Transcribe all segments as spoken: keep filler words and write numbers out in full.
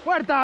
¡Puerta!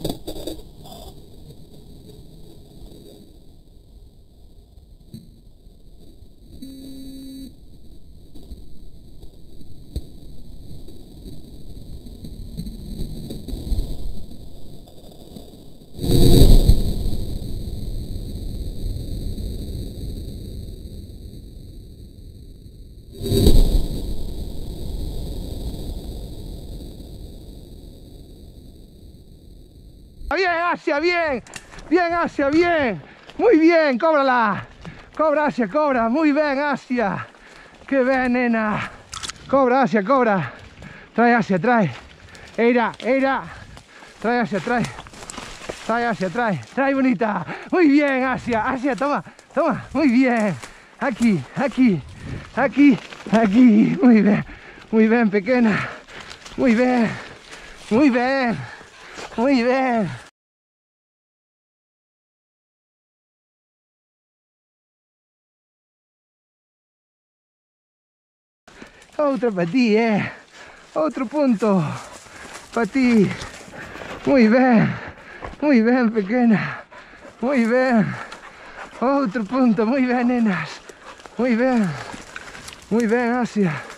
Bien, Asia, bien, bien, Asia, bien, muy bien, cóbrala, cobra, Asia, cobra, muy bien, Asia, qué bien, nena, cobra, Asia, cobra, trae, Asia, trae, Eira, Eira, trae, Asia, trae, trae, Asia, trae, trae, bonita, muy bien, Asia, Asia, toma, toma, muy bien, aquí, aquí, aquí, aquí, muy bien, muy bien, pequeña, muy bien, muy bien, muy bien. Otra para ti, eh. Otro punto para ti. Muy bien. Muy bien, pequeña. Muy bien. Otro punto. Muy bien, nenas. Muy bien. Muy bien, Asia.